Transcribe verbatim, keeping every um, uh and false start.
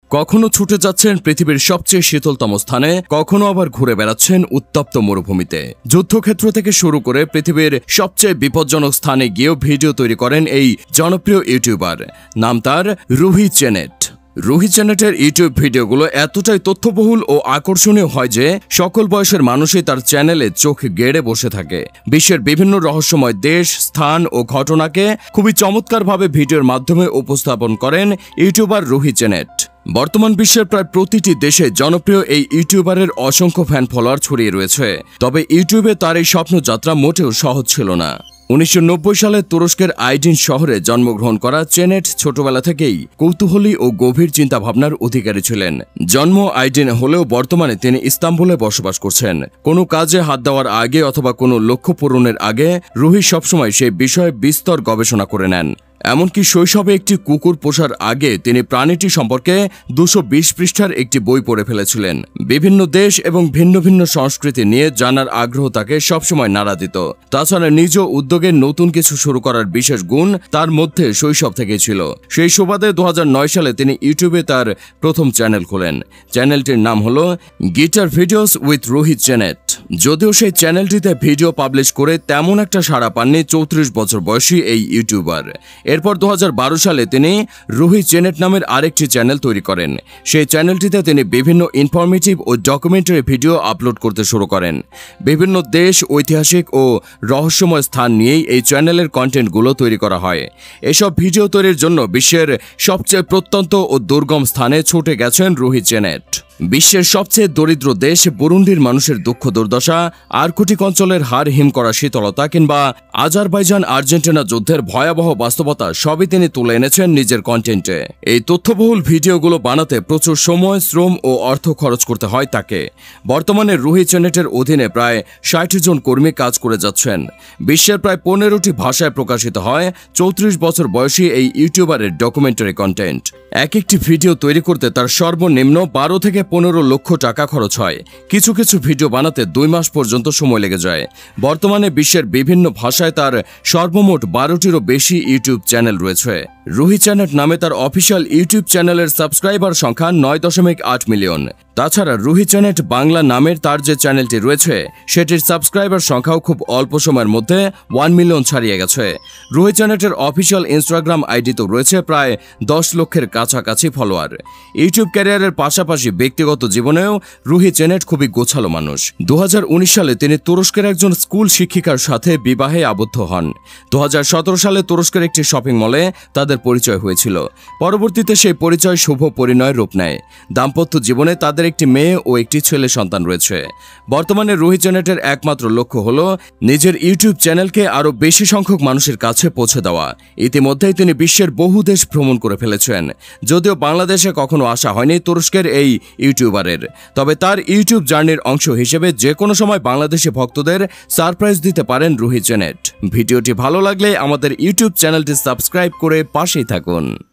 কখনো ছুটে যাচ্ছেন পৃথিবীর সবচেয়ে শীতলতম স্থানে, কখনো আবার ঘুরে বেড়াচ্ছেন উত্তপ্ত মরুভূমিতে। যুদ্ধক্ষেত্র থেকে শুরু করে পৃথিবীর সবচেয়ে বিপজ্জনক স্থানে গিয়েও ভিডিও তৈরি করেন এই জনপ্রিয় ইউটিউবার। নাম তার রুহি চেনেট। রুহি চেনেটের ইউটিউব ভিডিওগুলো এতটাই তথ্যবহুল ও আকর্ষণীয় হয় যে সকল বয়সের মানুষই তার চ্যানেলে চোখ গেড়ে বসে থাকে। বিশ্বের বিভিন্ন রহস্যময় দেশ, স্থান ও ঘটনাকে খুবই চমৎকারভাবে ভিডিওর মাধ্যমে উপস্থাপন করেন ইউটিউবার রুহি চেনেট। বর্তমান বিশ্বের প্রায় প্রতিটি দেশে জনপ্রিয় এই ইউটিউবারের অসংখ্য ফ্যান ফলোয়ার ছড়িয়ে রয়েছে। তবে ইউটিউবে তার এই স্বপ্নযাত্রা মোটেও সহজ ছিল না। উনিশশো নব্বই সালে তুরস্কের আইডিন শহরে জন্মগ্রহণ করা চেনেট ছোটবেলা থেকেই কৌতূহলী ও গভীর চিন্তাভাবনার অধিকারী ছিলেন। জন্ম আইডিনে হলেও বর্তমানে তিনি ইস্তাম্বুলে বসবাস করছেন। কোনো কাজে হাত দেওয়ার আগে অথবা কোনো লক্ষ্য পূরণের আগে রুহি সবসময় সেই বিষয়ে বিস্তর গবেষণা করে নেন। এমনকি শৈশবে একটি কুকুর পোষার আগে তিনি প্রাণীটি সম্পর্কে দুশো বিশ পৃষ্ঠার একটি বই পড়ে ফেলেছিলেন। বিভিন্ন দেশ এবং ভিন্ন ভিন্ন সংস্কৃতি নিয়ে জানার আগ্রহ তাকে সবসময় নাড়া দিত। তাছাড়া নিজ উদ্যোগে নতুন কিছু শুরু করার বিশেষ গুণ তার মধ্যে শৈশব থেকেই ছিল। সেই সুবাদে দু হাজার নয় সালে তিনি ইউটিউবে তার প্রথম চ্যানেল খোলেন। চ্যানেলটির নাম হল guitar videos with Ruhi Cenet. যদিও সেই চ্যানেলটিতে ভিডিও পাবলিশ করে তেমন একটা সাড়া পাননি চৌত্রিশ বছর বয়সী এই ইউটিউবার। এরপর দু হাজার বারো সালে তিনি রুহি চেনেট নামের আরেকটি চ্যানেল তৈরি করেন। সেই চ্যানেলটিতে তিনি বিভিন্ন ইনফরমেটিভ ও ডকুমেন্টারি ভিডিও আপলোড করতে শুরু করেন। বিভিন্ন দেশ, ঐতিহাসিক ও রহস্যময় স্থান নিয়েই এই চ্যানেলের কন্টেন্টগুলো তৈরি করা হয়। এসব ভিডিও তৈরির জন্য বিশ্বের সবচেয়ে প্রত্যন্ত ও দুর্গম স্থানে ছুটে গেছেন রুহি চেনেট। বিশ্বের সবচেয়ে দরিদ্র দেশ বুরুন্ডির মানুষের দুঃখ দুর্দশা, আর্কটিক অঞ্চলের হাড় হিম করা শীতলতা কিংবা আজারবাইজান আর্জেন্টিনা যুদ্ধের ভয়াবহ বাস্তবতা সবই তিনি তুলে এনেছেন নিজের কন্টেন্টে। এই তথ্যবহুল ভিডিওগুলো বানাতে প্রচুর সময়, শ্রম ও অর্থ খরচ করতে হয় তাকে। বর্তমানে রুহি চেনেটের অধীনে প্রায় ষাট জন কর্মী কাজ করে যাচ্ছেন। বিশ্বের প্রায় পনেরোটি ভাষায় প্রকাশিত হয় চৌত্রিশ বছর বয়সী এই ইউটিউবারের ডকুমেন্টারি কন্টেন্ট। এক একটি ভিডিও তৈরি করতে তার সর্বনিম্ন বারো থেকে পনেরো লক্ষ টাকা খরচ হয়। কিছু কিছু ভিডিও বানাতে দুই মাস পর্যন্ত সময় লেগে যায়। বর্তমানে বিশ্বের বিভিন্ন ভাষায় তার সর্বমোট বারোটিরও বেশি ইউটিউব চ্যানেল রয়েছে। রুহি চেনেট নামে তার অফিসিয়াল ইউটিউব চ্যানেলের সাবস্ক্রাইবার সংখ্যা নয় দশমিক আট মিলিয়ন। তাছাড়া রুহি চেনেট বাংলা নামের তার যে চ্যানেলটি রয়েছে সেটির সাবস্ক্রাইবার সংখ্যাও খুব অল্প সময়ের মধ্যে ওয়ান মিলিয়ন ছাড়িয়ে গেছে। রুহি চেনেটের অফিসিয়াল ইনস্টাগ্রাম আইডিতেও রয়েছে প্রায় দশ লক্ষের কাছাকাছি ফলোয়ার। ইউটিউব ক্যারিয়ারের পাশাপাশি ব্যক্তিগত জীবনেও রুহি চেনেট খুবই গোছালো মানুষ। দু হাজার উনিশ সালে তিনি তুরস্কের একজন স্কুল শিক্ষিকার সাথে বিবাহে আবদ্ধ হন। দু হাজার সতেরো সালে তুরস্কের একটি শপিং মলে তাদের পরিচয় হয়েছিল। পরবর্তীতে সেই পরিচয় শুভ পরিণয় রূপ নেয়। দাম্পত্য জীবনে তাদের একটি মেয়ে ও একটি ছেলে সন্তান রয়েছে। বর্তমানে রুহি চেনেটের একমাত্র লক্ষ্য হল নিজের ইউটিউব চ্যানেলকে আরও বেশি সংখ্যক মানুষের কাছে পৌঁছে দেওয়া। ইতিমধ্যেই তিনি বিশ্বের বহু দেশ ভ্রমণ করে ফেলেছেন। যদিও বাংলাদেশে কখনো আসা হয়নি তুরস্কের এই ইউটিউবারের, তবে তার ইউটিউব জার্নির অংশ হিসেবে যে কোনো সময় বাংলাদেশি ভক্তদের সারপ্রাইজ দিতে পারেন রুহি চেনেট। ভিডিওটি ভালো লাগলে আমাদের ইউটিউব চ্যানেলটি সাবস্ক্রাইব করে পাশেই থাকুন।